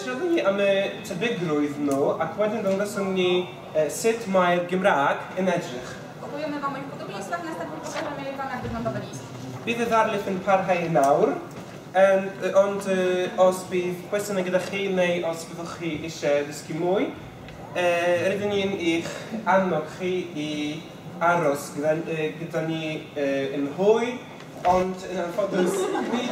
Shredani amy przebygrujnu, akładnie do sumni sit majer gimrak in edrych. Opowiem wam o ich podobieństwach, następnie pokażemy wam, jak wygląda walizki. Bitte darlich in parhai naur. Und ospif questa negdachine ospifchi ishe diskimui. Rydinin ich annokhi I aros gdani in hui. Und in fotos mit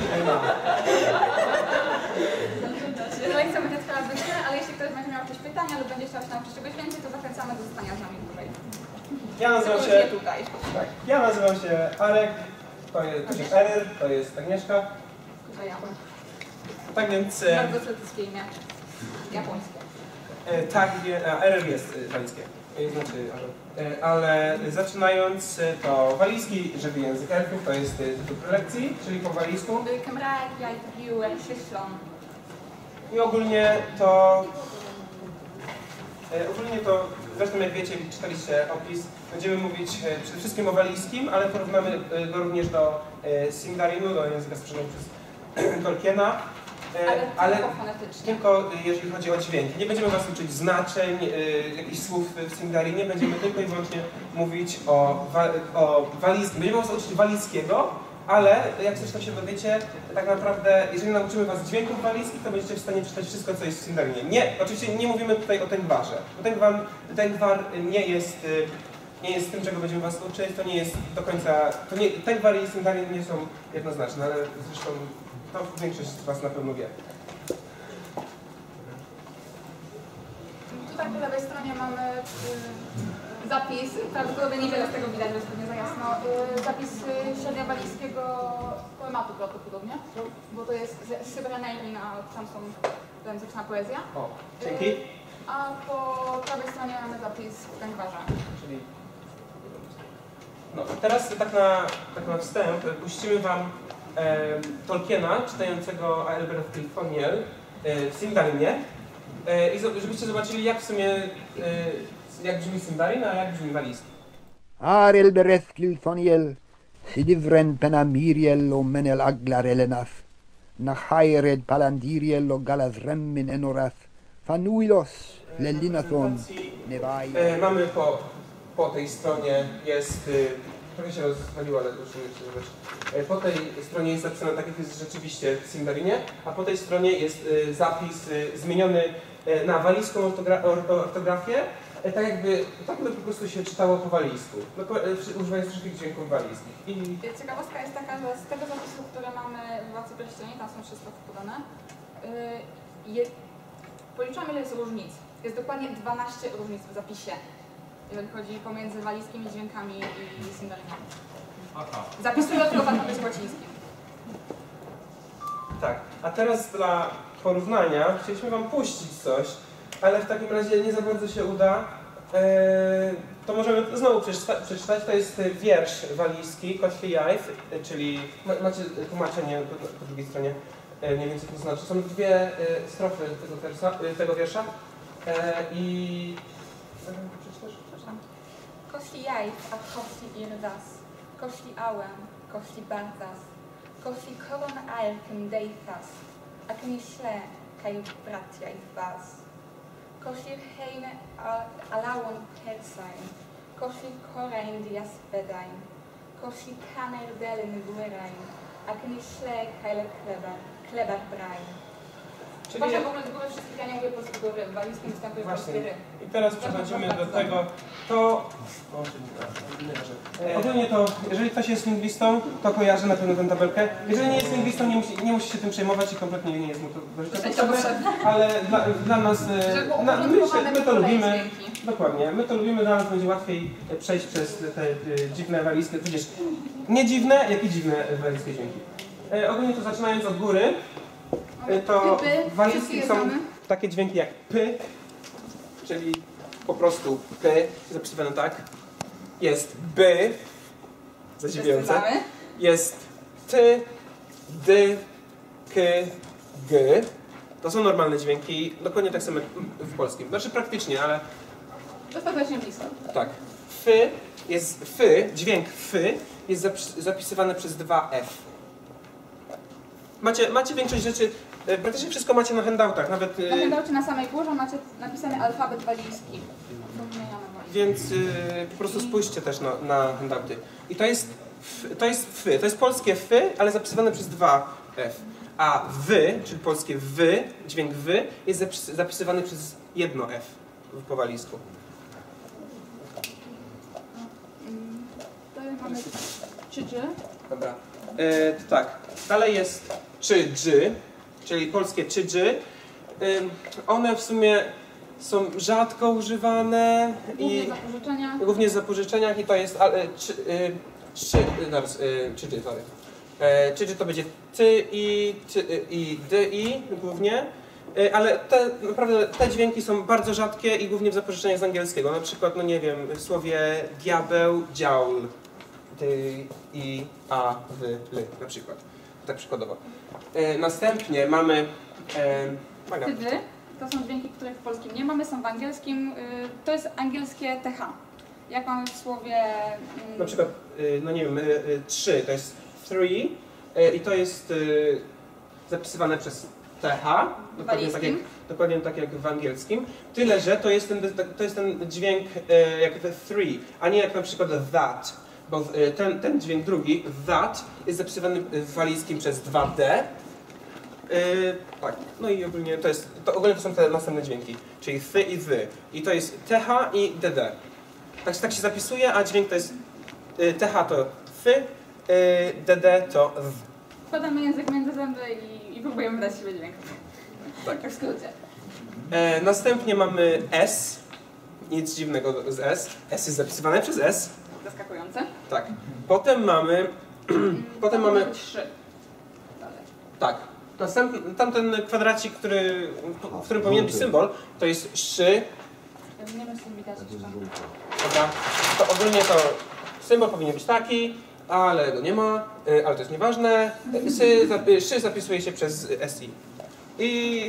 Lekcja będzie trwała godzinę, ale jeśli ktoś będzie miał jakieś pytania lub będzie chciał się nauczyć czegoś więcej, to zachęcamy do zostania z nami tutaj. Ja nazywam się Arek, to jest Eryr, to jest Agnieszka. To ja. Tak więc... Bardzo celtyckie imię. Japońskie. Tak, Eryr jest walijskie. Znaczy, ale zaczynając to walijski, żywy język elfów, to jest tytuł prelekcji, czyli po walijsku. I ogólnie to, zresztą jak wiecie, czytaliście opis, będziemy mówić przede wszystkim o walijskim, ale porównamy go również do Sindarinu, do języka stworzonego przez Tolkiena. Ale tylko jeżeli chodzi o dźwięki. Nie będziemy was uczyć znaczeń, jakichś słów w Sindarinie, będziemy tylko i wyłącznie mówić o walijskim. Będziemy was uczyć walijskiego, ale jak zresztą się dowiecie, tak naprawdę, jeżeli nauczymy was dźwięków walijskich, to będziecie w stanie czytać wszystko, co jest w Sindarinie. Nie, oczywiście nie mówimy tutaj o Tengwarze. Tengwar nie jest tym, czego będziemy was uczyć, to nie jest do końca... Tengwar i Sindarin nie są jednoznaczne, ale zresztą to większość z was na pewno wie. Tutaj po lewej stronie mamy zapis, prawdopodobnie niewiele z tego widać, bo jest pewnie za jasno, zapis średniowalijskiego poematu prawdopodobnie, bo to jest z Sybereneilin, a tam są angielską poezja. O, dzięki. A po prawej stronie mamy zapis Tengwarza. Czyli... No, teraz tak na wstęp puścimy wam Tolkiena, czytającego Aelbereth Gilfoniel w Sindarinie i żebyście zobaczyli, jak w sumie jak brzmi Sindarin, a jak brzmi walijski. Aelbereth Gilfoniel, Sidivren Penamiriel o Menel Aglar Elenaf, Nachaired Palandiriel o Galazremmin Enorath, Fanuilos Lelinathon, Nevai. Mamy po tej stronie jest... Trochę się rozwaliło, ale już nie chcę zobaczyć. Po tej stronie jest zapisane tak, jak jest rzeczywiście w Sindarinie, a po tej stronie jest zapis zmieniony na walijską ortografię, tak jakby po prostu się czytało po walijsku, używając wszystkich dźwięków walijskich. Ciekawostka jest taka, że z tego zapisu, które mamy w Władcy Pierścieni, tam są 300 podane, policzamy, ile jest różnic. Jest dokładnie 12 różnic w zapisie, jeżeli chodzi pomiędzy walijskimi dźwiękami i Sindarinem. Zapisuję tylko w alfabecie łacińskim. Tak, a teraz dla porównania chcieliśmy wam puścić coś, ale w takim razie nie za bardzo się uda. To możemy znowu przeczytać. To jest wiersz walijski, Kośli Jaith, czyli macie tłumaczenie po drugiej stronie, mniej więcej to znaczy. Są dwie strofy tego wiersza i... Przeczytasz? Kośli Jaith, a Kośli Irdas, Kośli Ałem, Kośli Bardas, Kośli Koron Alkem Deithas, a Kniśle kaj bratia i was. Kośli Heine Alawon Persain, Kośli Korein Dias Bedain, Kośli Kaner Delen Guerain, a Kniśle kaj Klebar Brain. Uważam w ogóle z góry wszystkich, ja nie mówię polskiego w walijskim występuje polskie ry. I teraz przechodzimy do tego, ogólnie to, jeżeli ktoś jest lingwistą, to kojarzy na pewno tę tabelkę. Jeżeli nie jest lingwistą, nie musi się tym przejmować i kompletnie nie jest mu to do życia potrzebne, ale dla nas, my to lubimy. Dokładnie, my to lubimy, dla nas będzie łatwiej przejść przez te dziwne walijskie, przecież nie dziwne, jak i dziwne walijskie dźwięki. Ogólnie to zaczynając od góry, to w walijskich są takie dźwięki jak p, czyli po prostu p, zapisywane tak. Jest b, zadziwiające. Jest t, d, k, g. To są normalne dźwięki, dokładnie tak samo jak w polskim. Znaczy praktycznie, ale... Dostatecznie blisko. Tak. Dźwięk f jest zapisywany przez 2 f. Macie większość rzeczy Praktycznie wszystko macie na handoutach, nawet... Na handoucie na samej górze macie napisany alfabet walijski. Więc po prostu spójrzcie też na handouty. I to jest fy, to jest polskie fy, ale zapisywane przez 2 f. A wy, czyli polskie wy, dźwięk wy, jest zapisywany przez 1 f w powalijsku. Tutaj mamy czy. Dobra. To tak, dalej jest czy-dży, czyli polskie czy-dży. One w sumie są rzadko używane Głównie w zapożyczeniach. Głównie w zapożyczeniach i to jest czy to będzie ty i dy i głównie, ale naprawdę te dźwięki są bardzo rzadkie i głównie w zapożyczeniach z angielskiego. Na przykład, no nie wiem, w słowie diabeł, dziaul, ty i a, wy, ly, na przykład. Tak przykładowo. Następnie mamy Ty. To są dźwięki, których w polskim nie mamy, są w angielskim. To jest angielskie TH. Jak mamy w słowie... Na przykład, no nie wiem, 3 to jest 3 i to jest zapisywane przez TH, dokładnie tak jak w angielskim. Tyle, że to jest ten dźwięk jak the 3, a nie jak na przykład that, bo ten dźwięk drugi, that, jest zapisywany w walijskim przez 2D. Tak, no i ogólnie to są te następne dźwięki, czyli thy i wy. I to jest TH i DD. Tak się zapisuje, a dźwięk to jest TH to thy, DD to w. Wkładamy język między zęby i próbujemy dać siebie dźwięk. Tak. W skrócie. Następnie mamy S. Nic dziwnego z S. S jest zapisywane przez S. Zaskakujące. Tak. Potem mamy... potem mamy... 3. Dalej. Tak. Tamten kwadracik, w którym powinien być symbol, to jest szy. Nie wiem, czy widać jeszcze. Dobra. To ogólnie to symbol powinien być taki, ale go nie ma, ale to jest nieważne. Szy zapisuje się przez SI. I...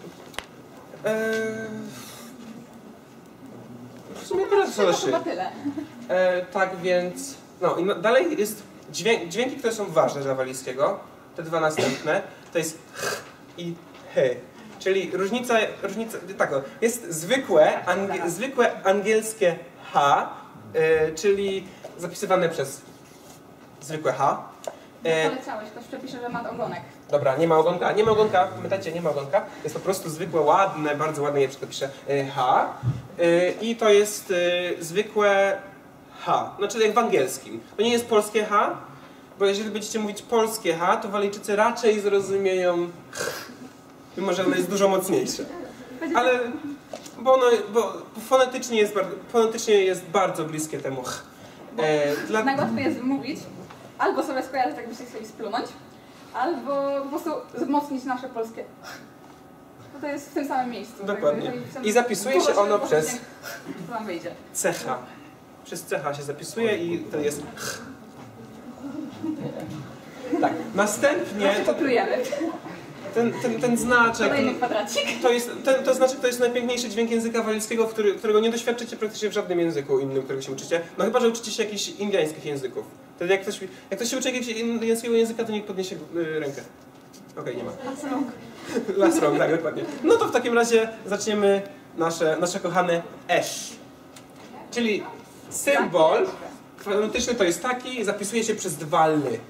w sumie teraz są szy. Chyba tyle. Tak więc... No i dalej jest dźwięki, które są ważne dla walijskiego. Te dwa następne. To jest ch i h. Czyli różnica tak, no, jest zwykłe angielskie h, czyli zapisywane przez zwykłe h. Poleciałeś, ktoś przepisze, że ma ogonek. Dobra, nie ma ogonka, pamiętajcie, nie ma ogonka. Jest po prostu zwykłe, ładne, bardzo ładne, ja piszę h. I to jest zwykłe h, znaczy jak w angielskim. To nie jest polskie h, bo jeżeli będziecie mówić polskie h, to Walijczycy raczej zrozumieją ch, mimo że ono jest dużo mocniejsze. Ale, bo fonetycznie jest bardzo bliskie temu ch. Najłatwiej jest wymówić, albo sobie skojarzyć, tak byście chcieli splunąć, albo po prostu wzmocnić nasze polskie. To jest w tym samym miejscu. Dokładnie. I zapisuje się ono przez to nam wyjdzie. cecha. Przez cecha się zapisuje i to jest ch. Tak. Następnie Poplujemy. ten znaczek. Kolejny kwadracik. To znaczek to jest najpiękniejszy dźwięk języka walijskiego, którego nie doświadczycie praktycznie w żadnym języku innym, którego się uczycie. No chyba, że uczycie się jakichś indyjskich języków. Wtedy jak ktoś się uczy jakiegoś indyjskiego języka, to niech podniesie rękę. Okej, nie ma. Last wrong, tak, dokładnie. No to w takim razie zaczniemy nasze kochane esz. Czyli symbol fonetyczny to jest taki, zapisuje się przez 2 ly.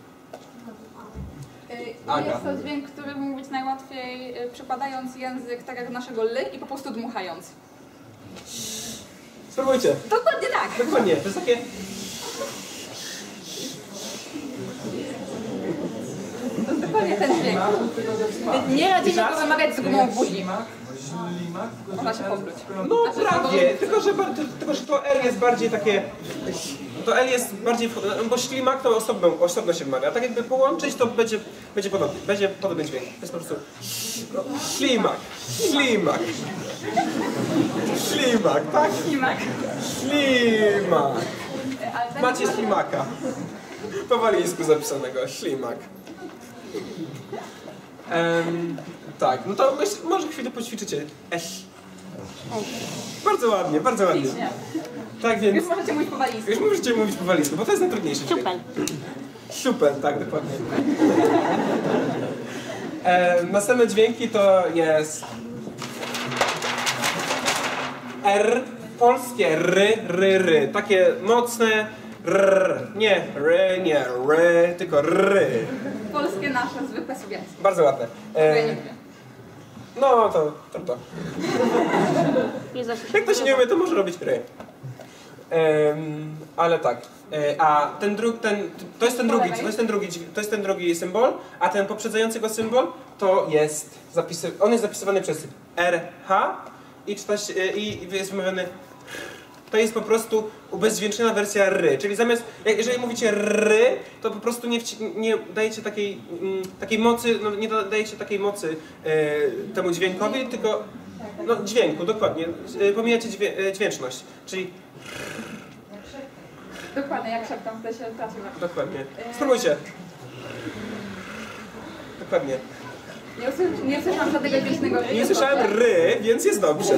Jest to dźwięk, który mógł być najłatwiej przykładając język tak jak do naszego ly i po prostu dmuchając. Spróbujcie. Dokładnie tak. Dokładnie, to jest takie... To jest dokładnie ten dźwięk. Nie radzimy go wymawiać z gumą w buzi. Można się popluć. No prawie, tylko że to L jest bardziej takie... To L jest bardziej... Bo ślimak to osobno się wymawia. Tak jakby połączyć, to będzie podobny dźwięk. To jest po prostu... Ślimak. Ślimak. Ślimak, tak? Ślimak. Ślimak. Macie ślimaka. Po walijsku zapisanego. Ślimak. Tak, no to może chwilę poćwiczycie. Bardzo ładnie, bardzo ładnie. Tak więc... Już możecie mówić po walijsku. Już możecie mówić po walijsku, bo to jest najtrudniejszy dźwięk. Super, tak, dokładnie. Następne dźwięki to jest R, polskie ry, takie mocne nie tylko r. Polskie nasze, zwykłe sowieckie. Bardzo ładne. No to. Jak ktoś nie umie, to może robić ry. Ale tak. A to jest ten drugi symbol, a ten poprzedzający go symbol to jest on jest zapisywany przez RH i czyta się, i jest wymawiany. To jest po prostu ubezdźwięczona wersja ry, czyli zamiast, jeżeli mówicie ry, to po prostu nie dajecie takiej mocy, no nie dajecie takiej mocy temu dźwiękowi, tylko dźwięku, dokładnie, pomijacie dźwięczność, czyli dokładnie, jak szeptam, to się traci. Dokładnie. Spróbujcie. Dokładnie. Nie usłyszałam żadnego dźwięcznego. Nie słyszałem ry, więc jest dobrze.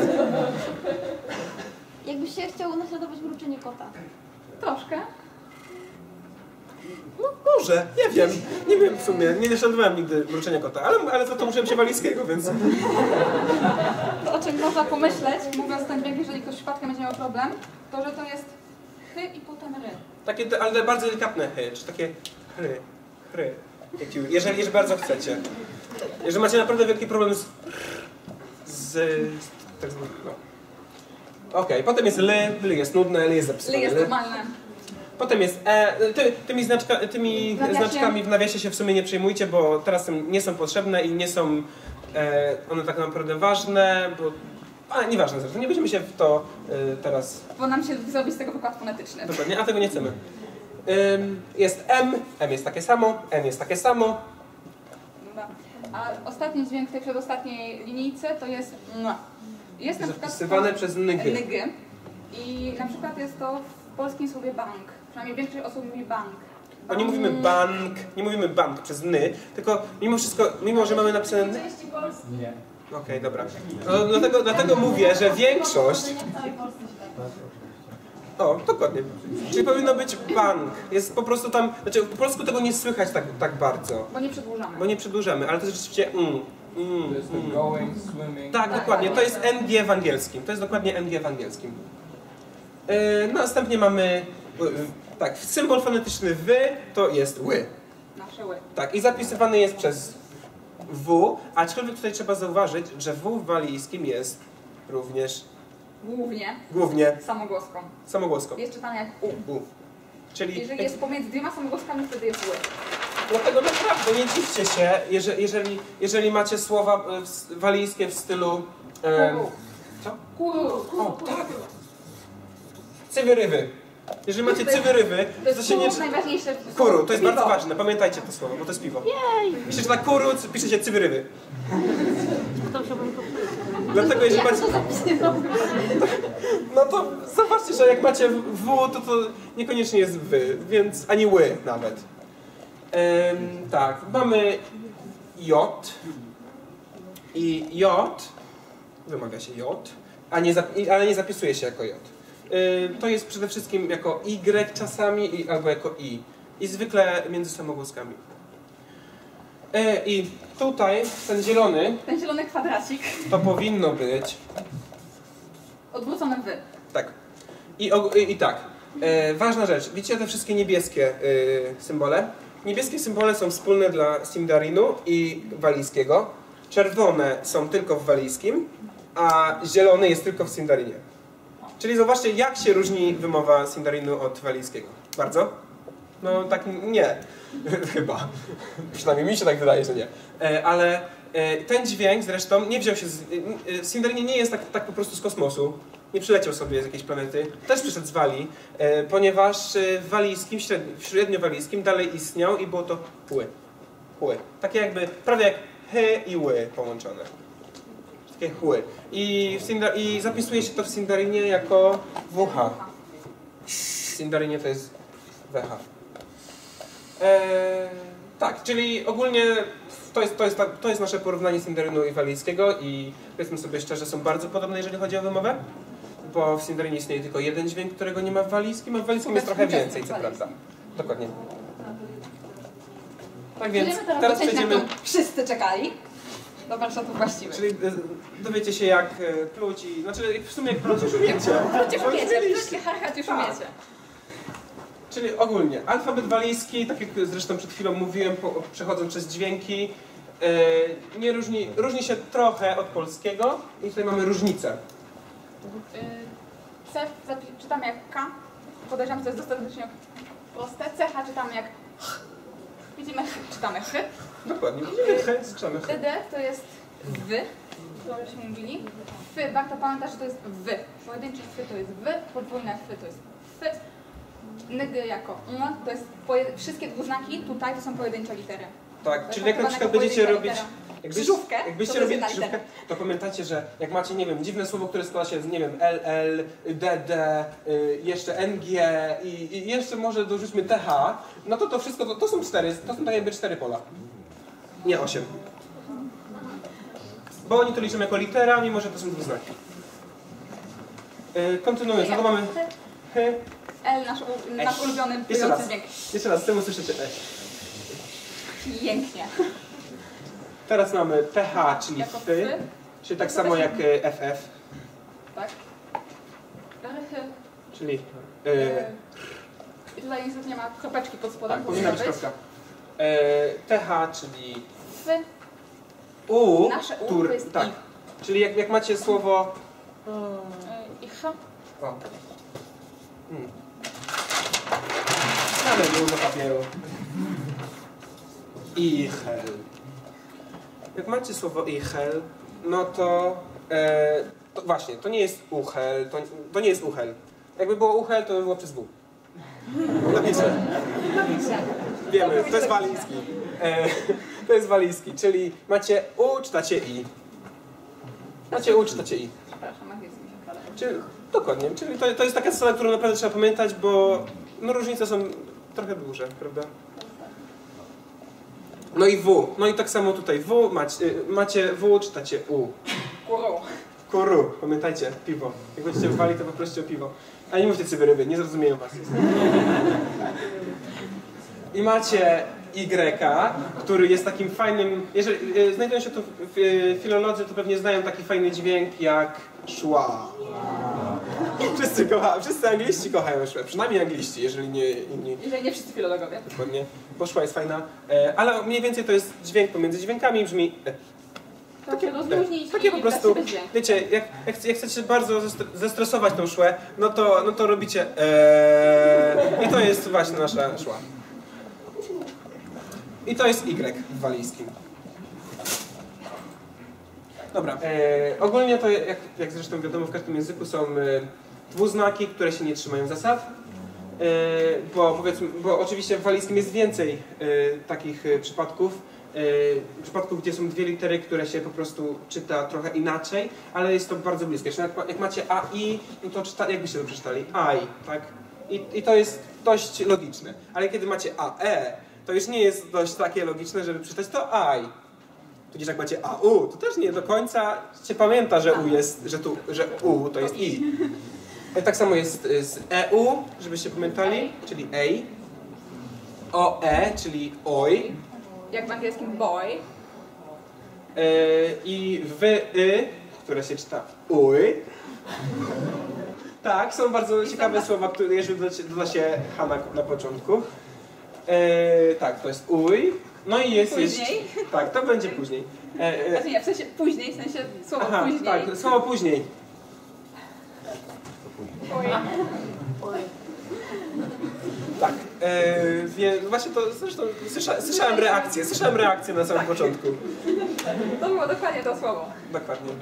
Jakbyś się chciał naśladować mruczenie kota. Troszkę. No może, nie wiem w sumie, nie naśladowałem nigdy mruczenia kota, ale za to uczyłem się walijskiego, więc... To, o czym można pomyśleć, mówiąc ten dźwięk, jeżeli ktoś przypadkiem będzie miał problem, to że to jest chy i potem ry. Takie, ale bardzo delikatne hy, czy takie hry. Jeżeli bardzo chcecie. Jeżeli macie naprawdę wielki problem tak zwanym, Okej, potem jest ly jest nudne, ly jest zapisane. Ly jest normalne. Potem jest tymi znaczkami w nawiasie się w sumie nie przejmujcie, bo teraz nie są potrzebne i nie są one tak naprawdę ważne, ale nieważne zresztą, nie będziemy się w to teraz... Bo nam się zrobi z tego wykład fonetyczny. Dokładnie, a tego nie chcemy. Jest M jest takie samo, N jest takie samo. Dobra. A ostatni dźwięk w tej przedostatniej linijce to jest na przykład zapisywane przez nygy. I na przykład jest to w polskim słowie bank. Przynajmniej większość osób mówi bank. Bo nie mówimy bank przez ny, tylko mimo wszystko, mimo że mamy napisane ny... Nie. Okej, dobra. No, dlatego mówię, że większość... O, dokładnie. Czyli powinno być bank. Jest po prostu tam... Znaczy, po polsku tego nie słychać tak bardzo. Bo nie przedłużamy. Ale to jest rzeczywiście To jest going, swimming. Tak, dokładnie. To jest NG w angielskim. To jest dokładnie NG w angielskim. Następnie mamy... Tak, symbol fonetyczny wy to jest ły. Nasze ły. Tak, i zapisywany jest przez W, aczkolwiek tutaj trzeba zauważyć, że W w walijskim jest również głównie samogłoską. Jest czytane jak U. Czyli jeżeli jest pomiędzy dwiema samogłoskami, wtedy jest ły. Dlatego naprawdę nie dziwcie się, jeżeli macie słowa walijskie w stylu... Co? Kuru. O, tak! Cywyrywy. Jeżeli macie cywyrywy, to się nie... najważniejsze. Kuru, to jest bardzo ważne, pamiętajcie to słowo, bo to jest piwo. Jeśli czyta kuru, piszecie cywyrywy. Dlatego jeżeli macie... No to zobaczcie, że jak macie W, to niekoniecznie jest wy, więc ani ły nawet. Tak, mamy J i J, wymawia się J, ale nie zapisuje się jako J. To jest przede wszystkim jako Y czasami albo jako I. I zwykle między samogłoskami. I tutaj ten zielony kwadracik to powinno być... odwrócone wy. Tak. I tak. Ważna rzecz. Widzicie te wszystkie niebieskie symbole? Niebieskie symbole są wspólne dla Sindarinu i walijskiego. Czerwone są tylko w walijskim, a zielony jest tylko w Sindarinie. Czyli zobaczcie, jak się różni wymowa Sindarinu od walijskiego. Bardzo? No tak nie. Chyba. Przynajmniej mi się tak wydaje, że nie. Ale ten dźwięk zresztą nie wziął się w Sindarinie nie jest tak po prostu z kosmosu. Nie przyleciał sobie z jakiejś planety. Też przyszedł z Walii, ponieważ w walijskim, średniowalijskim dalej istniał i było to hły. Takie jakby, prawie jak hy i ły połączone. Takie hły. I zapisuje się to w Sindarinie jako WH. W Sindarinie to jest WH. Tak, czyli ogólnie to jest nasze porównanie Sindarinu i walijskiego i powiedzmy sobie szczerze, są bardzo podobne, jeżeli chodzi o wymowę, bo w Sindarinie istnieje tylko jeden dźwięk, którego nie ma w walijskim, a w walijskim jest trochę więcej, co prawda. Dokładnie. Tak więc Przejdziemy teraz do części, na przejdziemy... którą wszyscy czekali. Do warsztatów właściwych. Czyli dowiecie się jak pluć i... Znaczy w sumie jak pluć już umiecie. Przecież umiecie, pluć i harchać już umiecie. Czyli ogólnie alfabet walijski, tak jak zresztą przed chwilą mówiłem, przechodząc przez dźwięki, nie różni się trochę od polskiego i tutaj mamy różnicę. C czytamy jak K. Podejrzewam, że to jest dostatecznie proste. CH czytamy jak H. Widzimy H, czytamy H. Dokładnie, widzimy H, słyszamy H. DD to jest W, to żeśmy mówili. F, warto pamiętać, że to jest W. Pojedynczy F to jest W, podwójne F to jest F. NG jako N, to jest wszystkie dwuznaki tutaj to są pojedyncze litery. Tak, czyli jak na przykład będziecie robić... Jakbyście robili krzyżówkę, krzyżówkę, to pamiętajcie, że jak macie, nie wiem, dziwne słowo, które składa się z, nie wiem, LL, DD, jeszcze NG i jeszcze może dorzućmy TH, no to wszystko, to są 4, to są tak jakby 4 pola. Nie 8. Bo oni to liczą jako litera, mimo że to są dwuznaki. Kontynuując, no to mamy H. L, nasz ulubiony płyjący dźwięk. Jeszcze raz, chcę usłyszeć E. Pięknie. Teraz mamy PH, czyli Jako F, fy. czyli tak samo jak FF, Tak. RH. czyli... I tutaj niestety nie ma kropeczki pod spodem. tak, powinna być kropka. TH, czyli F. U, Nasze U to jest tak. I. Czyli jak macie słowo... I H. O. Mamy dużo papieru. Ichel. Jak macie słowo ichel, no to, to właśnie, to nie jest uchel, to nie jest uchel. Jakby było uchel, to by było przez W. Napiszę. Wiemy, to jest walijski. To jest walijski, czyli macie U, czytacie I. Macie U, czytacie I. Przepraszam, angielski mi się wkłada. Czyli, dokładnie, czyli to jest taka zasada, którą naprawdę trzeba pamiętać, bo no, różnice są trochę duże, prawda? No i W. No i tak samo tutaj W, macie W, czytacie U. Kuru. Kuru, pamiętajcie, piwo. Jak będziecie w Walii, to poproście o piwo. A nie mówcie cyberyby, nie zrozumieją was. I macie Y, który jest takim fajnym... Jeżeli znajdują się tu filolodzy, to pewnie znają taki fajny dźwięk jak szła. Wszyscy angliści kochają szłę, przynajmniej angliści, jeżeli nie inni. Jeżeli nie wszyscy filologowie. Dokładnie, bo szła jest fajna, ale mniej więcej to jest dźwięk pomiędzy dźwiękami, brzmi... Takie po prostu, wiecie, jak chcecie się bardzo zestresować tą szłę, no to robicie i to jest właśnie nasza szła. I to jest Y w walijskim. Dobra, ogólnie to jak zresztą wiadomo w każdym języku są dwuznaki, które się nie trzymają zasad. Bo oczywiście w walijskim jest więcej takich przypadków, gdzie są dwie litery, które się po prostu czyta trochę inaczej, ale jest to bardzo bliskie. Czyli jak macie AI, no to jak byście to przeczytali? AI, tak? I to jest dość logiczne. Ale kiedy macie AE, to już nie jest dość takie logiczne, żeby przeczytać to AI. Tudzież jak macie AU, to też nie do końca się pamięta, że U jest, że U to jest I. Tak samo jest z EU, żebyście pamiętali, czyli EI. OE, czyli OI. Jak w angielskim boy. I WY, które się czyta UJ. Tak, są bardzo ciekawe słowa, które jeżeli doda się H na początku. Tak, to jest UJ. No i jest jeszcze... Tak, to będzie później. Znaczy nie, w sensie później, w sensie słowo później. Tak, słowo później. Tak, właśnie to zresztą słyszałem reakcję na samym początku. To było dokładnie to słowo. Dokładnie.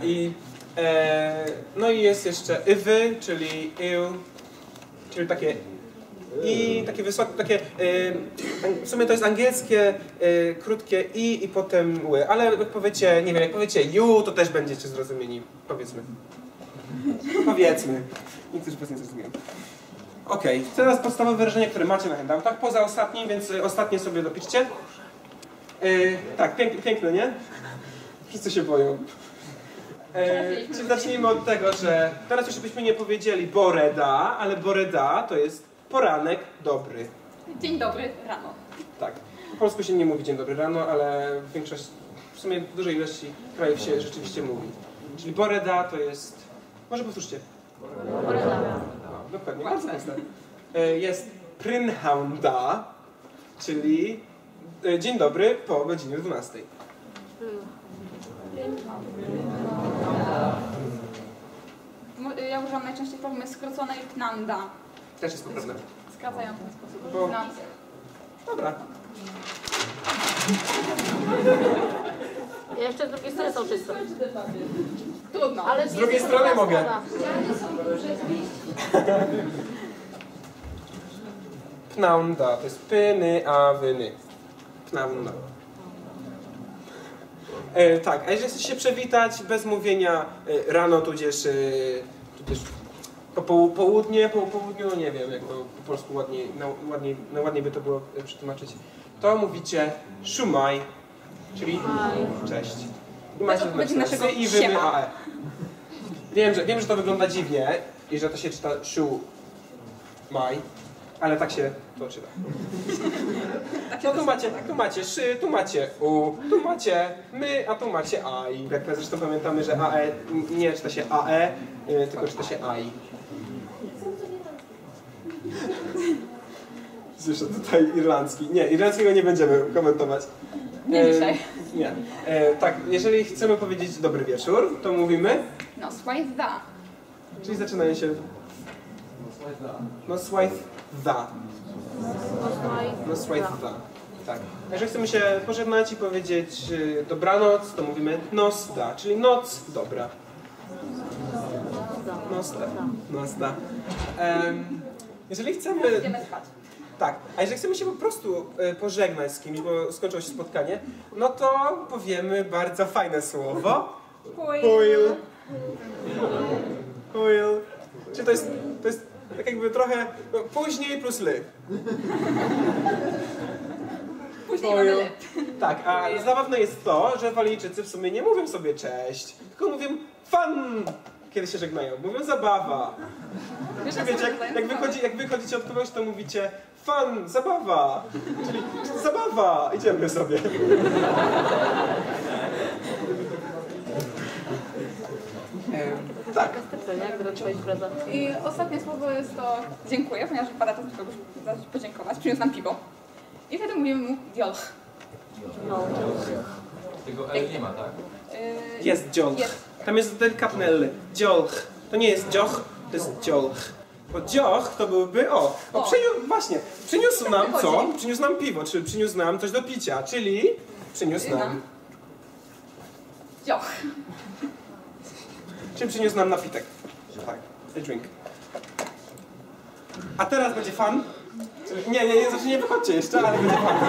No i jest jeszcze wy, czyli czyli takie takie wysokie, takie w sumie to jest angielskie, krótkie i potem ły, ale jak powiecie, nie wiem, jak powiecie you, to też będziecie zrozumieni, powiedzmy. Powiedzmy. Niektórzy was nie zrozumieją. Okej, teraz podstawowe wyrażenia, które macie na handoutach, poza ostatnim, więc ostatnie sobie dopiszcie. Tak, piękne, nie? Wszyscy się boją. Czyli zacznijmy od tego, że teraz już byśmy nie powiedzieli boreda, ale boreda to jest poranek dobry. Dzień dobry, rano. Tak. polsku się nie mówi dzień dobry rano, ale w sumie w dużej ilości krajów się rzeczywiście mówi. Czyli Boreda to jest... Może powtórzcie. Boreda. No, dokładnie, bardzo proste. Jest Prynhaunda, czyli dzień dobry po godzinie 12. Ja używam najczęściej formy skróconej Pnanda. Też jest poprawne. Skracają w ten sposób. Bo- Pnand. Dobra. Jeszcze z drugiej strony są czyste. Trudno. Ale Z drugiej strony mogę. Pnaunda, to jest pyny, a wyny. Pnaunda. Tak, a jeżeli chcesz się przewitać bez mówienia rano, tudzież po południe, po południu, no nie wiem, jak to po polsku ładniej by to było przetłumaczyć, to mówicie szumaj, czyli cześć. I macie odpowiedzi napisane naszego sy i wyny siema. ae. Wiem, że to wygląda dziwnie i że to się czyta szumaj, ale tak się to czyta. No tu macie szy, tu macie u, tu macie my, a tu macie ai. Jak zresztą pamiętamy, że ae nie czyta się ae, tylko czyta się ai. Słyszę tutaj irlandzki. Nie, irlandzkiego nie będziemy komentować. Nie dzisiaj. Nie. Tak, jeżeli chcemy powiedzieć dobry wieczór, to mówimy, No, swipe da. czyli zaczynają się no swipe da. No swipe da. Tak. A jeżeli chcemy się pożegnać i powiedzieć dobranoc, to mówimy nosda, czyli noc dobra. Nosda. Nosda. Jeżeli chcemy... Idziemy spać. Tak, a jeżeli chcemy się po prostu pożegnać z kimś, bo skończyło się spotkanie, no to powiemy bardzo fajne słowo. Huil. Huil. Czyli to jest tak jakby trochę no, później plus ly. Później mamy lep. Tak, a zabawne jest to, że Walijczycy w sumie nie mówią sobie cześć, tylko mówią fun, kiedy się żegnają. Mówią zabawa. Wiecie, jak wychodzicie od kogoś, to mówicie fun, zabawa. Czyli zabawa, idziemy sobie. Tak. I ostatnie słowo jest to dziękuję, ponieważ wypada to kogoś podziękować. Przyniósł nam piwo. I wtedy mówimy mu diolch. Tego L nie ma, tak? Jest dziolch. Jest. Tam jest delikatne L. Dziolch. To nie jest dzioch, to jest dziolch. Bo dzioch to byłby przyniósł nam co? Przyniósł nam piwo, czyli przyniósł nam coś do picia, czyli przyniósł nam... Dzioch. Czyli przyniósł nam napitek. Tak, a drink. A teraz będzie fun. Nie wychodźcie jeszcze, ale będzie fun.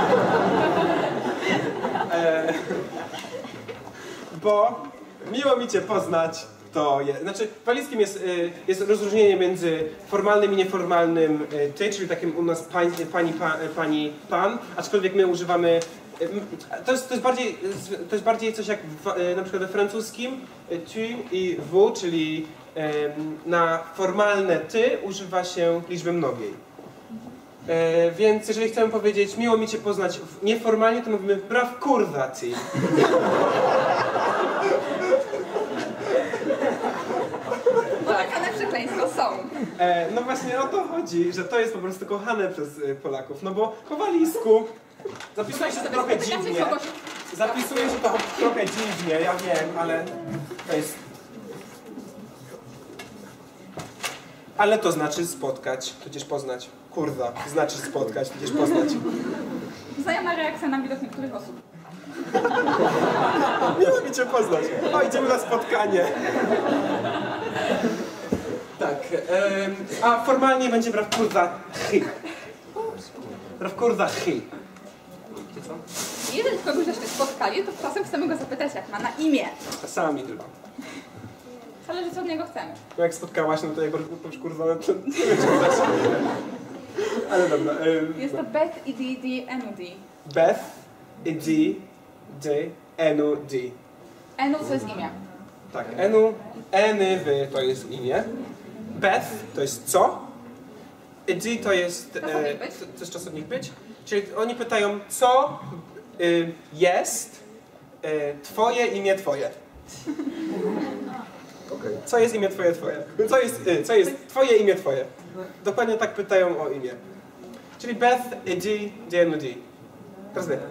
Bo miło mi Cię poznać, to jest... Znaczy, w walijskim jest rozróżnienie między formalnym i nieformalnym ty, czyli takim u nas pani, pan, aczkolwiek my używamy... To jest bardziej coś jak na przykład we francuskim tu i vous, czyli na formalne ty używa się liczby mnogiej. Więc jeżeli chcemy powiedzieć miło mi Cię poznać nieformalnie, to mówimy braw kurwa ty. Polecane przekleństwa są. No właśnie o to chodzi, że to jest po prostu kochane przez Polaków, no bo po walijsku zapisuje się to trochę dziwnie. Zapisuje się to trochę dziwnie, ja wiem, ale to jest... Ale to znaczy spotkać, tudzież poznać. Kurwa, znaczy spotkać, tudzież poznać. Wzajemna reakcja na widok niektórych osób. Miło mi Cię poznać. O, idziemy na spotkanie. Tak, a formalnie będzie braw kurwa chy. Braw kurwa chy. Wiecie co? Jeżeli kogoś żeśmy spotkali, to czasem chcemy go zapytać, jak ma na imię. Czasami tylko. Zależy, co od niego chcemy. No jak spotkałaś, no to jak powiesz kurwa, no to nie wiem, ale dobra. Jest to Beth i D, N-U-D. Beth, D, N-U-D. Enu to jest imię. Tak, Eny, wy to jest imię. Beth to jest co? Edy to jest... Czasownik być. To jest czasownik być. Czyli oni pytają, co jest twoje imię twoje. Co jest imię twoje twoje? Co jest twoje imię twoje? Dokładnie tak pytają o imię. Czyli Beth, Edy, DND. Teraz wy.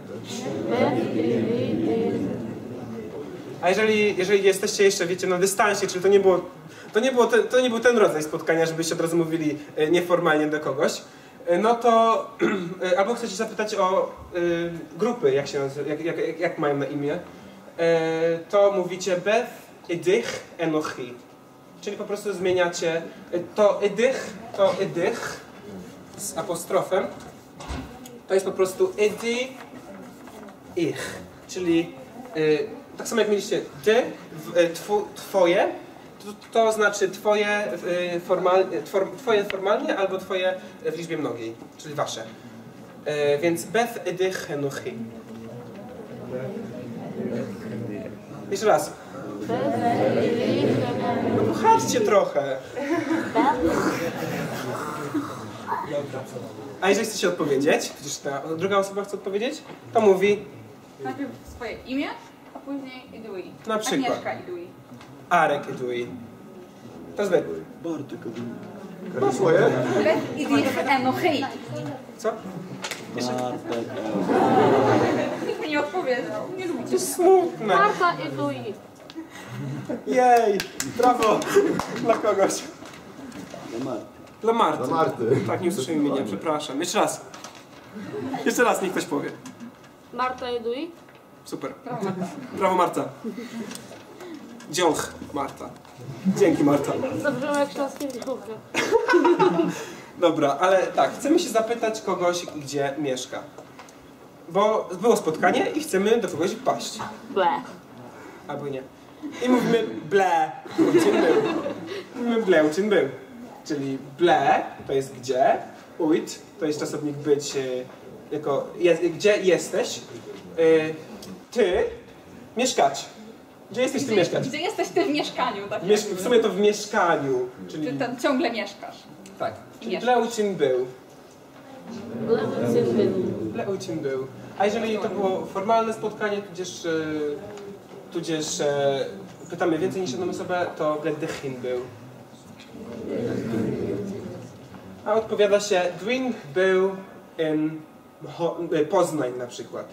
A jeżeli jesteście jeszcze, wiecie, na dystansie, czyli to nie był ten rodzaj spotkania, żebyście od razu mówili nieformalnie do kogoś, no to albo chcecie zapytać o grupy, jak się nazywa, jak mają na imię, to mówicie Beth, Edych, Enochi. Czyli po prostu zmieniacie to Edych z apostrofem. To jest po prostu Edy, ich. Czyli tak samo jak mieliście ty, twoje, to znaczy twoje formalnie albo twoje w liczbie mnogiej, czyli wasze. Więc Beth, Edych, Enochi. Jeszcze raz. No pochadźcie trochę. A jeżeli chcecie odpowiedzieć, przecież ta druga osoba chce odpowiedzieć, to mówi Najpierw swoje imię, a później Idui. Na przykład. Agnieszka Idui. Arek Idui. To jest wy. Bartek Idui. No swoje. Beth Idich Enochi. Co? Bartek Nikt mi nie odpowiedział. Nie To lubicie. jest smutne. Marta i Dui. Jej! Brawo! Dla kogoś. Marty. Dla Marty. Dla Marty. Tak, nie usłyszałem imienia, przepraszam. Jeszcze raz. Jeszcze raz niech ktoś powie. Marta i Dui. Super. Brawo Marta. Dziąch Marta. Dzięki Marta. Zabrzmiał jak śląskie wiechowe. Dobra, ale tak, chcemy się zapytać kogoś, gdzie mieszka. Bo było spotkanie i chcemy do kogoś paść. Ble. Albo nie. I mówimy ble, uczyn był. Mówimy ble, uczyn był. Czyli ble to jest gdzie, ujt to jest czasownik być jako gdzie jesteś, ty mieszkać. Gdzie jesteś ty mieszkać? Gdzie jesteś ty w mieszkaniu? Tak W sumie to w mieszkaniu, czyli Ty tam ciągle mieszkasz. tak. Czyli mieszkasz. ble, uczyn był. Ble, syn był. Ble, uczyn był. A jeżeli to było formalne spotkanie, tudzież pytamy więcej niż jedną osobę, to ble, dychin był. A odpowiada się, Dwin był in Poznań na przykład.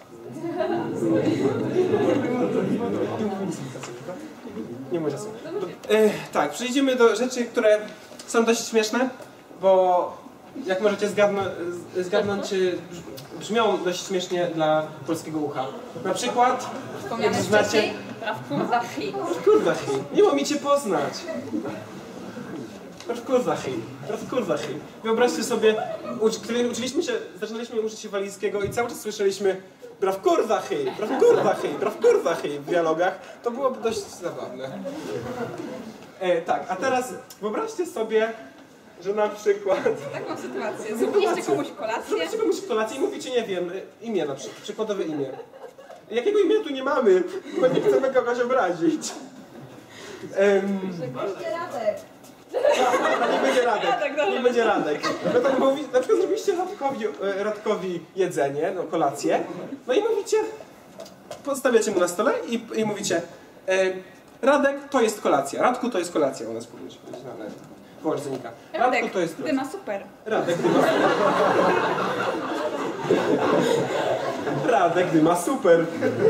Nie ma czasu. Tak, przejdziemy do rzeczy, które są dość śmieszne, bo jak możecie zgadnąć, brzmią dość śmiesznie dla polskiego ucha. Na przykład, jak Wspomniane znacie... wcześniej? Rawkurzachi. Rawkurzachi. Nie umiecie poznać. Rawkurzachi. Wyobraźcie sobie, kiedy zaczynaliśmy uczyć się walijskiego i cały czas słyszeliśmy Rawkurzachi w dialogach. To byłoby dość zabawne. Tak, a teraz wyobraźcie sobie, że na przykład... Taką sytuację. Zrobiliście komuś kolację. Zrobiliście komuś kolację i mówicie, nie wiem, imię na przykład, przykładowe imię. Jakiego imienia tu nie mamy, bo nie chcemy kogoś obrazić. Nie będzie Radek. Nie będzie Radek. No to mówi, na przykład zrobiliście Radkowi jedzenie, no kolację, no i mówicie, postawiacie mu na stole i mówicie Radek to jest kolacja, Radku to jest kolacja u nas powiedzieć. Wołacz zenika. Radku to jest ty ma super. Radek dyma super. Radek dyma super.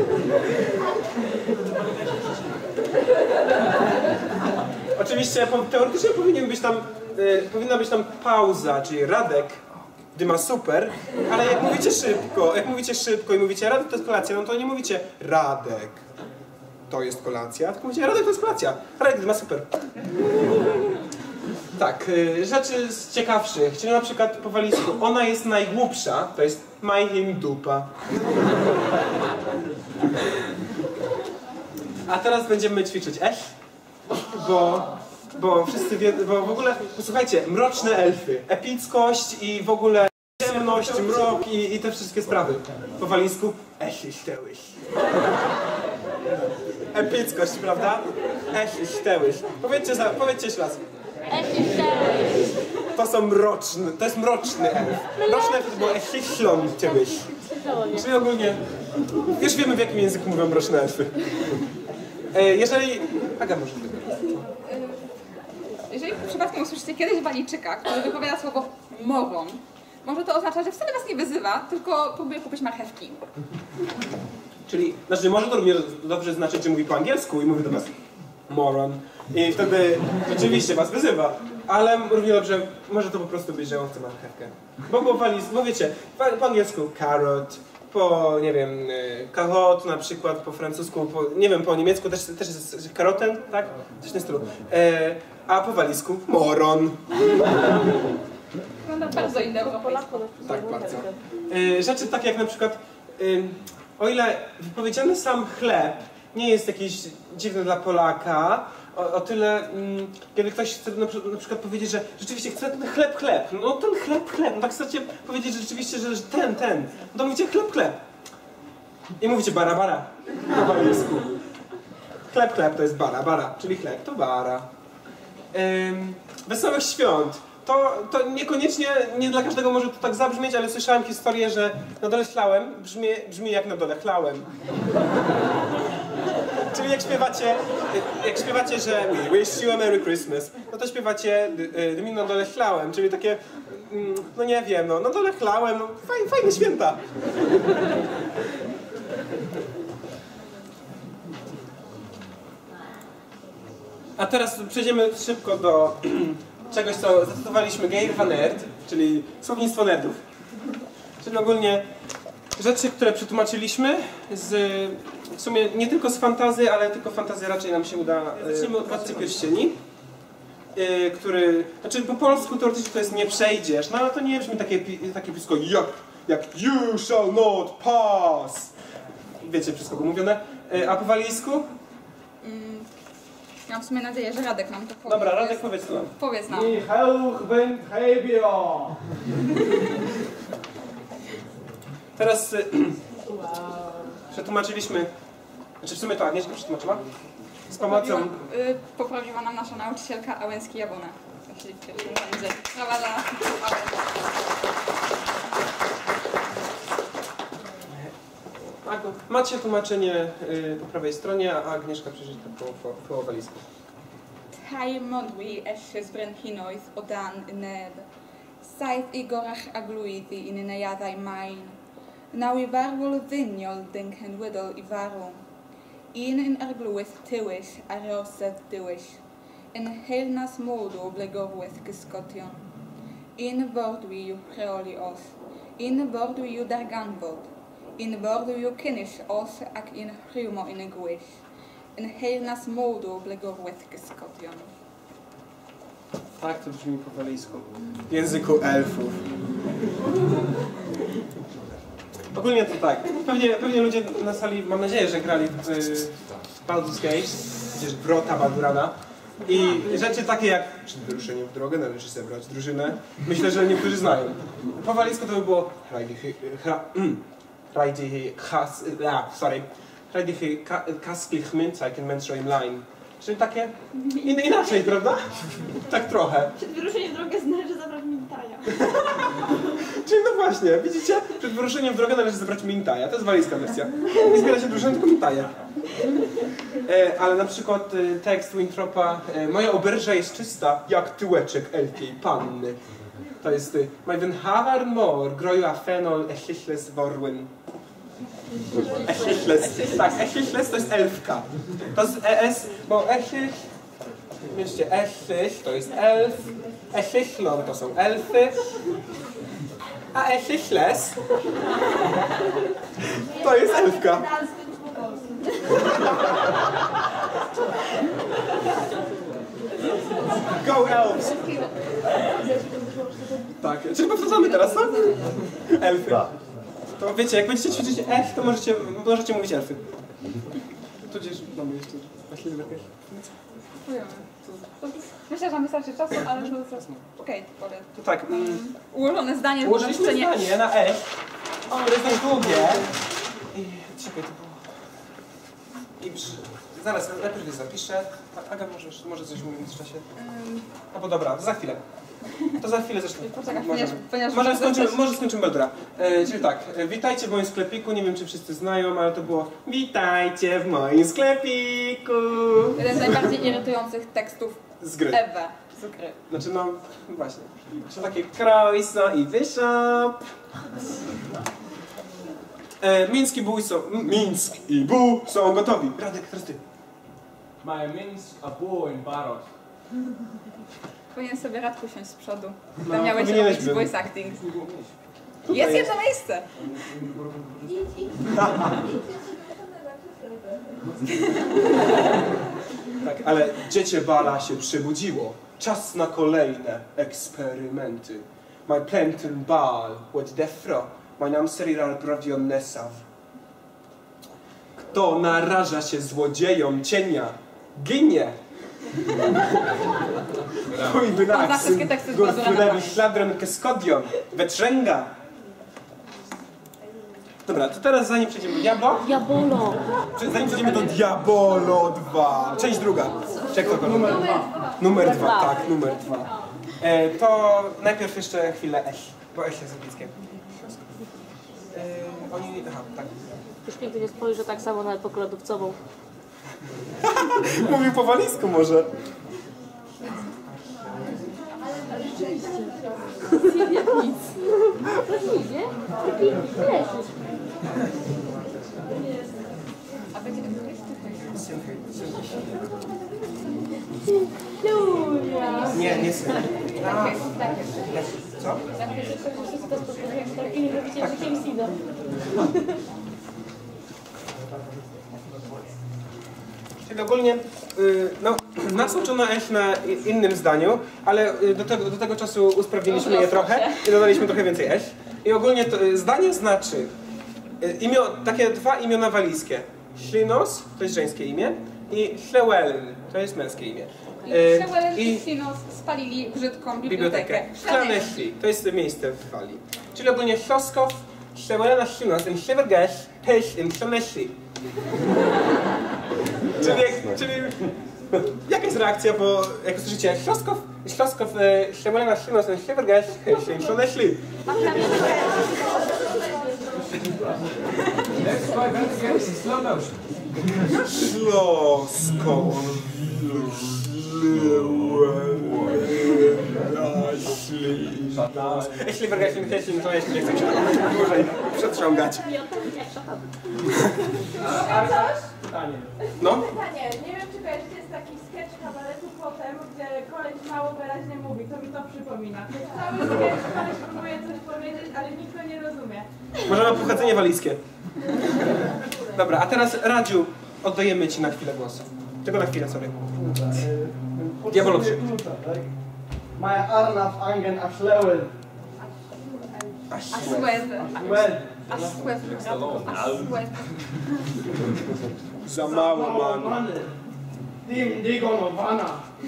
Oczywiście teoretycznie powinna być tam pauza, czyli Radek dyma super, ale jak mówicie szybko i mówicie Radek to jest kolacja, no to nie mówicie Radek to jest kolacja, tylko mówicie Radek to jest kolacja. Radek dyma super. Tak, rzeczy z ciekawszych, czyli na przykład po walizku ona jest najgłupsza, to jest majhim dupa. A teraz będziemy ćwiczyć bo wszyscy wiedzą, bo w ogóle, posłuchajcie, mroczne elfy, epickość i w ogóle ciemność, mrok i te wszystkie sprawy. Po walizku stełyś. Epickość, prawda? Stełyś. Powiedzcie jeszcze raz. To są mroczne, to jest mroczny elf. Mroczny elf to było echychlon kiedyś. Czyli ogólnie, już wiemy w jakim języku mówią mroczne elfy. Jeżeli... Aga może tego. Jeżeli przypadkiem usłyszycie kiedyś Walijczyka, który wypowiada słowo moron, może to oznacza, że wcale was nie wyzywa, tylko próbuje kupić marchewki. Czyli, znaczy może to również dobrze znaczyć, że mówi po angielsku i mówi do was moron. I wtedy rzeczywiście was wyzywa. Ale równie dobrze może to po prostu być, że on chce marchewkę. Bo wiecie, po angielsku carrot, po, nie wiem, carotte na przykład, po francusku, nie wiem, po niemiecku też jest karoten, tak? Coś w tym stylu. A po walizku moron. Wygląda bardzo indoeuropejsko. Tak, bardzo. Rzeczy takie jak na przykład, o ile wypowiedziany sam chleb nie jest jakiś dziwny dla Polaka, o tyle, kiedy ktoś chce na przykład powiedzieć, że rzeczywiście chce ten chleb, no ten chleb, no tak chcecie powiedzieć, że rzeczywiście, że ten, no to mówicie chleb. I mówicie bara po angielsku. Chleb to jest bara, czyli chleb to bara. Wesołych świąt. To niekoniecznie, nie dla każdego może to tak zabrzmieć, ale słyszałem historię, że na dole chlałem brzmi jak na dole chlałem. Czyli jak śpiewacie, że we wish you a Merry Christmas, no to śpiewacie mi na dole chlałem, czyli takie, no nie wiem, no na dole chlałem, no fajne święta. A teraz przejdziemy szybko do czegoś, co zacytowaliśmy Geir van Aert, czyli słownictwo nerdów. Czyli ogólnie rzeczy, które przetłumaczyliśmy w sumie nie tylko z fantazy, ale tylko fantazy raczej nam się uda. Zacznijmy od Władcy Pierścieni, który, znaczy po polsku teoretycznie to jest nie przejdziesz, no ale to nie brzmi takie blisko jak you shall not pass. Wiecie wszystko było mówione. A po walijsku? Mam w sumie nadzieję, że Radek nam to powie. Dobra, Radek powiedz nam. Powiedz nam. Teraz przetłumaczyliśmy, znaczy w sumie to Agnieszka przetłumaczyła z pomocą... Poprawiła nam nasza nauczycielka Ałęski-Jabłona. Jeśli w pierwszym rzędzie. Brawa dla Macie tłumaczenie po prawej stronie, a Agnieszka przeczyta po walizku. Tai modwi eshes brenhinois odan ned. Saith igorach agluithi in nejadai main. Now ivarvol dhinjol dinken widol ivarum. In argluith tiwish aroset diwish. In helnas modo blegovwith giskotion. In bordwi ju creoli os. In bordwi ju darganvod. In bordu ju kinish os ak in hrumo in guish. In helnas modo blegovwith giskotion. Tak to brzmi po walijsku. W języku elfów. Ogólnie to tak. Pewnie ludzie na sali, mam nadzieję, że grali w Baldur's Gate, przecież Wrota Baldurana. I rzeczy takie jak przed wyruszeniem w drogę należy zebrać drużynę. Myślę, że niektórzy znają. Po walijsku to by było Hrajdihi kasklich Münzeichen Menschroim Line. Czyli takie inaczej, prawda? Tak trochę. Przed wyruszeniem w drogę należy zabrać Mintaja. Czyli no właśnie, widzicie? Przed wyruszeniem w drogę należy zebrać Mintaja. To jest walijska wersja. Nie zbiera się drużynę, tylko Mintaja. Ale na przykład tekst Wintropa moja oberża jest czysta jak tyłeczek elfiej panny. To jest Majwen Havar Mor, groju a fenol echychles worwyn. Echychles, tak, echychles to jest elfka. To jest ES, bo echych, wiecie, echych to jest elf, echychlon to są elfy, a echychles to jest elfka. Go elves! Tak, czyli powtarzamy teraz, co? Elfy. To wiecie, jak będziecie ćwiczyć elf, to możecie mówić elfy. Tudzież mamy jeszcze lepiej. Myślę, że wystarczy czasu, ale no okej, powiem. To tak. Ułożone zdanie. Ułożyliśmy zdanie na elf, które jest dość długie. I czekaj, to było... Zaraz, najpierw je zapiszę. Aga, może coś mówić w czasie? Albo dobra, za chwilę. To za chwilę zresztą. Poczekaj, Możemy. ponieważ Może skończymy Baldura. Czyli tak, witajcie w moim sklepiku, nie wiem czy wszyscy znają, ale to było witajcie w moim sklepiku. jeden z najbardziej irytujących tekstów Z gry. ever. Z gry. Znaczy no, właśnie. Są takie krojso i wyszop. Mińsk i Bu są gotowi. Radek, teraz ty. My Minsk, a bull in Baros. Powinien sobie Radku siąść z przodu. No, Tam miałeś powinieneś robić był. voice acting. Jest jedno miejsce! Tak, ale dziecię Bala się przebudziło. Czas na kolejne eksperymenty. My planten bal, what defro, my nam serial pravionesav. Kto naraża się złodziejom cienia, ginie. Chuj by Zna wszystkie teksty z Baldura na Gorfulewi pamięć. śladrem keskodion, wetrzęga. Dobra, to teraz zanim przejdziemy do Diablo, Diabolo. zanim przejdziemy do Diabolo 2, część druga. Czek to numer 2. Numer 2, tak, numer 2. To najpierw jeszcze chwilę Eś, bo Eś jest bliskie. Oni, aha, tak. Już nigdy nie spojrzę tak samo na epokę lodówcową. Mówił po walizku może. Nic. Prawdziwie? Taki leżysz. A będzie Julia. Nie syn. Co? I nie robicie takiego sida. Czyli ogólnie, no, nas uczono Eś na innym zdaniu, ale do tego czasu usprawniliśmy je trochę i dodaliśmy trochę więcej Eś. I ogólnie to zdanie znaczy takie dwa imiona walijskie. Ślinos, to jest żeńskie imię, i Llywelyn, to jest męskie imię. I Sinos spalili brzydką bibliotekę. Llanelli, to jest miejsce w Walii. Czyli ogólnie Llosgow, Llywelyn, Ślinos, in Llyfrgell, Hyll, in Llanelli. Czyli jaka jest reakcja, bo jak słyszycie Llosgow, Llywelyn, Ślinos, in Llyfrgell, Hyll, in Llanelli. Let's try that again in slow motion. Śląsko. Jeśli wyrgać nie chęci, to jeszcze nie chcę się dłużej przetrzągać. No? Pytanie, nie wiem czy kojarzycie, jest taki sketch kabaretu Potem, gdzie koleś mało wyraźnie mówi, to mi to przypomina. Cały sketch koleś próbuje coś powiedzieć, ale nikt go nie rozumie. Może ma pochodzenie walijskie. Dobra, a teraz Radziu, oddajemy Ci na chwilę głos. Tylko na chwilę, sorry. Diabolo 3. Maja Arnaf Angen Ashlewen. Za mało man. Dim Digonowana.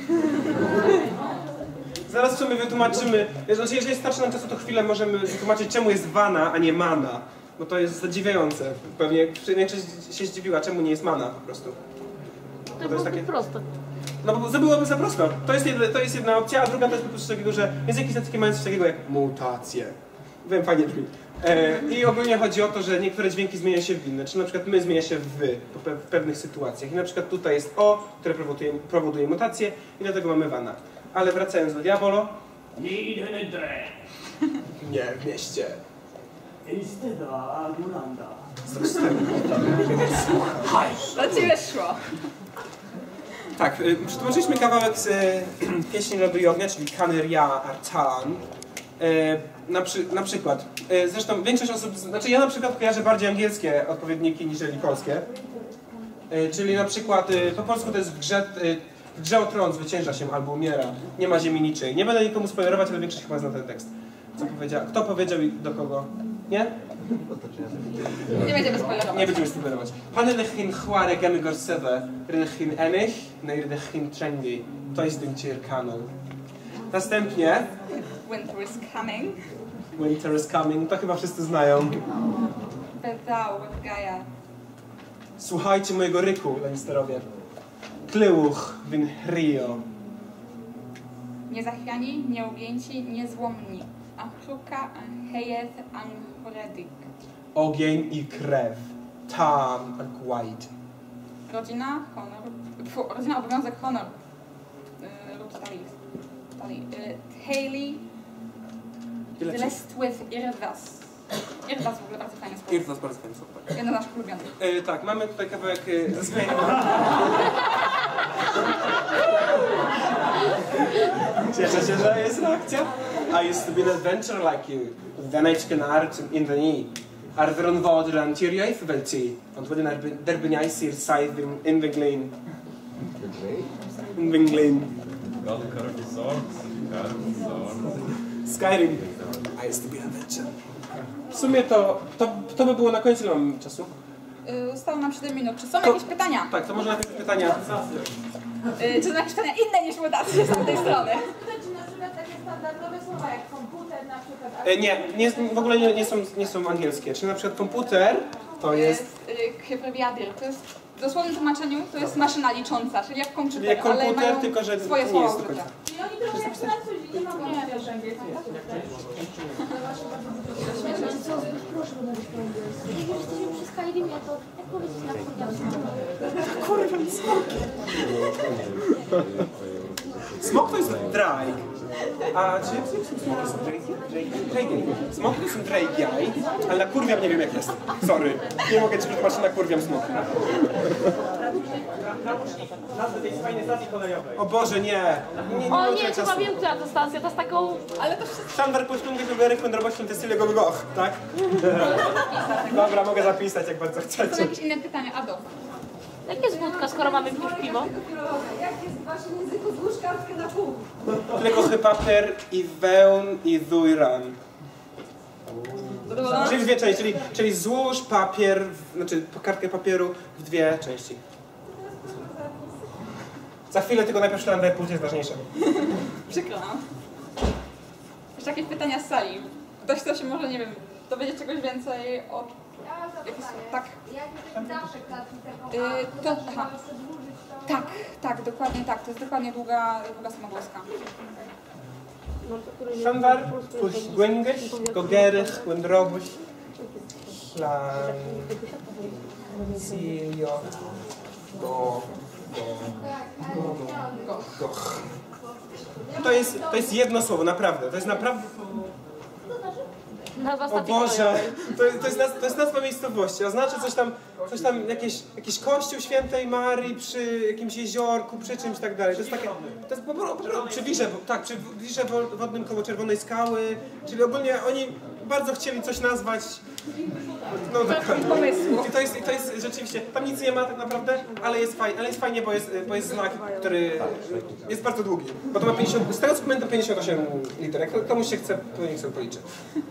Zaraz sobie wytłumaczymy, znaczy jeżeli starczy nam czasu, to chwilę możemy wytłumaczyć, czemu jest wana, a nie mana. Bo to jest zadziwiające. Pewnie większość się zdziwiła, czemu nie jest mana po prostu. To jest takie proste. No bo to byłoby za prosto. To jest jedna opcja, a druga to jest po prostu takiego, że języki takie mają coś takiego jak mutacje. Wiem, fajnie brzmi. I ogólnie chodzi o to, że niektóre dźwięki zmieniają się w inne. Czyli na przykład my zmienia się w wy w pewnych sytuacjach. I na przykład tutaj jest o, które powoduje mutację i dlatego mamy wana. Ale wracając do Diabolo. Nie, w mieście. Do ciebie szło. Tak, przetłumaczyliśmy kawałek z pieśni Lodu i Ognia, czyli Kaneria Artan. Na przykład, zresztą większość osób, znaczy ja na przykład kojarzę bardziej angielskie odpowiedniki niż polskie. Czyli na przykład po polsku to jest w grze o tron zwycięża się albo umiera, nie ma ziemi niczej. Nie będę nikomu spoilerować, ale większość chyba zna ten tekst. Kto powiedział i do kogo? Nie? Nie będziemy spoilerować. Nie będziemy spoilerować. Pan Rychin chware gemy gorsewe, Rychin enich, Rychin trengi. To jest ten cier kanon. Następnie Winter is coming. Winter is coming, to chyba wszyscy znają. Thou with Gaia. Słuchajcie mojego ryku, Lannisterowie. Klyłuch win Rio. Niezachwiani, nieugięci, niezłomni. Achruka, Hejeth, Anhoredik. Ogień i krew. Tam a gwaid. Rodzina, honor. Rodzina, obowiązek, honor. Hayley, blessed with Irdas. Irdas w ogóle bardzo fajny sposób. Irdas bardzo fajny sposób. Jeden z naszych ulubionych. Tak, mamy tutaj kawałek ze swojej... Cieszę się, że jest reakcja. I used to be an adventure like you. Then I took an art in the knee. Arthron Vodran Tyrjaith Velti. Und when der Benaisir Scythe in the Glen. In the Glen. Skyrim. I used to be an adventure. W sumie to by było na końcu, ile mam czasu? Zostało nam 7 minut. Czy są jakieś pytania? Tak, to może najpierw pytania. Czy są jakieś pytania inne niż mutacje z tamtej strony? Czy na przykład takie standardowe słowa jak komputer na przykład... Nie, w ogóle nie są angielskie. Czyli na przykład komputer to jest... Hyperwiadir. To jest w dosłownym tłumaczeniu to jest maszyna licząca, czyli jak komputer, Czyli jak komputer, ale mają tylko że swoje nie słowa jest do użyte. końca. Czyli oni trochę jak Francuzi, nie mogą mówić angielsku. Proszę go dać po angielsku. Jak już jesteśmy przy Skyrimie, to jak powiedzieć na Smok to jest drake. A czy smok to są drake? Smok to są drake, ale na kurwiam nie wiem jak jest. Sorry. Nie mogę ci przetłumaczyć, na kurwiam smok. Nazwy tej fajnej stacji kolejowej. O Boże, nie. O nie, chyba wiem, która to stacja, to jest taką... Ale to wszystko... Standard poślungi wyberek wędrowością Testyle Gogoch, tak? Dobra, mogę zapisać jak bardzo Są chcecie. jakieś inne pytania? Ado. Jak jest wódka, skoro mamy pić piwo? Jak jest w waszym języku złóż kartkę na pół? Tylko papier i wełn i dujran. Czyli dwie części, czyli złóż papier, znaczy kartkę papieru w dwie części. Za chwilę, tylko najpierw szklanę, później jest ważniejsze. Przykro nam. Jeszcze jakieś pytania z sali? Ktoś chce się może, nie wiem, dowiedzieć czegoś więcej o... Ja mam zapytanie. Tak. Jak jest zawsze klatki Aha. Tak, dokładnie tak. To jest dokładnie długa samogłoska. Szandar, puść głęgych, gogerych, łędrobuś, szlan, silio, goch. To jest jedno słowo, naprawdę. To jest naprawdę... Nazwa O stacji Boże, kolejowej. to jest nazwa miejscowości, oznacza coś tam jakiś kościół świętej Marii przy jakimś jeziorku, przy czymś i tak dalej. To jest takie, to jest przy wirze, tak, przy wirze wodnym koło Czerwonej Skały, czyli ogólnie oni bardzo chcieli coś nazwać, no dokładnie. I to jest rzeczywiście, tam nic nie ma tak naprawdę, ale jest fajnie, bo jest znak, który jest bardzo długi, bo to ma 50, z tego co pamiętam 58 liter, jak komuś się chce, to niech sobie policzy.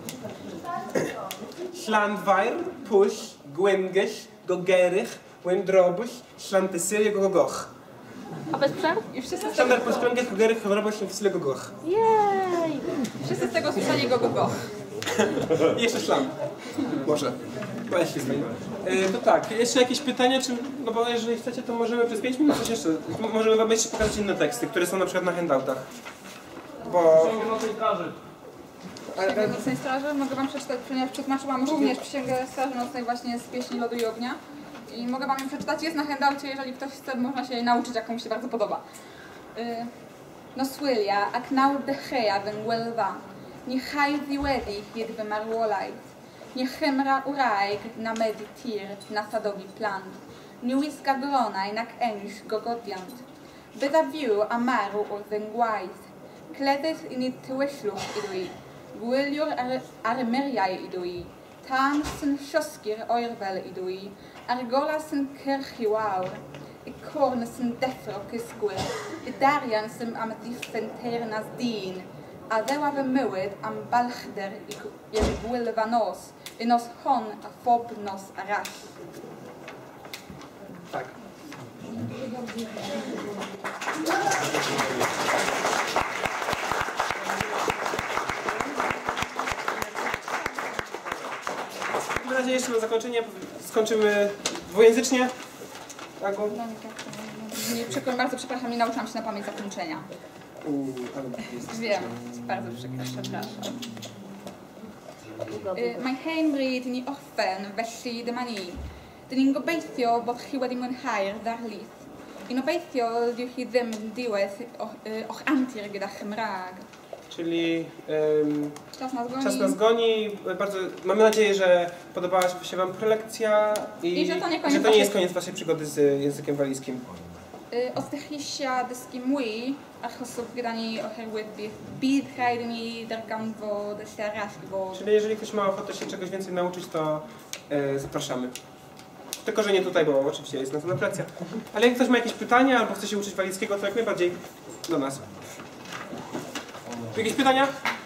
Ślandwair, push, głęgych, gogerych, łędrobuś, ślantysylie, gogoch. A bez przerw? I wszyscy Standard push, głęgych, gogerych, łędrobuś, ślantysylie, gogoch. Jej! z tego słyszeli go. I jeszcze szlam. Może. Weź się zmieni. To tak, jeszcze jakieś pytania, czy... No bo jeżeli chcecie, to możemy przez 5 minut coś jeszcze... Możemy wam jeszcze pokazać inne teksty, które są na przykład na handoutach. Bo... Przysięgę Nocnej Straży mogę wam przeczytać, ponieważ przetłumaczyłam również Przysięgę Straży Nocnej właśnie z pieśni Lodu i Ognia. I mogę wam ją przeczytać, jest na handoutie, jeżeli ktoś chce, można się jej nauczyć, jak komuś się bardzo podoba. Noswilia, ac nawr dechreuaf yn Gwelfa, ni chaidd ddiweddu hyd fy marwolaeth, ni chymra wraig na medi tir na thadogi plant, ni wisga gronau nac ennill gogodiant. Bydda fyw a marw wrth yn gwaith, cleddydd i ni tywyllwch iddo i, gwyliwr ar y miriau iddo i, tan sy'n siosgir oerfel iddo i, ar gola sy'n cyrchu wawr, y corn sy'n deffro cysgwyr, y darian sy'n am ddiffen teirnas dyn, a ddewa fy mywyd am balchder i'r gwylfa nos, y nos hon a phob nos arall. Tak. W takim razie jeszcze na zakończenie skończymy dwujęzycznie. Tak, Bardzo przepraszam, nie nauczyłam się na pamięć zakończenia. Wiem, bardzo przykro, przepraszam. Mae hen bryd i ni orffen felly dyma ni. Dyn ni'n gobeithio bod chi wedi mwynhau'r ddarlith. Un obeithio dyw chi ddim yn diwedd o'ch antur gyda Chymraeg. Czyli Czas nas goni. czas nas goni. Bardzo, mamy nadzieję, że podobała się Wam prelekcja i że to nie jest koniec Waszej przygody z językiem walijskim. Os ydych chi eisiau dysgu mwy, achos gyda ni oherwydd bydd rhaid i ni darganfod y lle arall i fod. Czyli jeżeli ktoś ma ochotę się czegoś więcej nauczyć, to zapraszamy. Tylko, że nie tutaj, bo oczywiście jest następna prelekcja. Ale jak ktoś ma jakieś pytania albo chce się uczyć walijskiego, to jak najbardziej do nas. Jakieś pytania?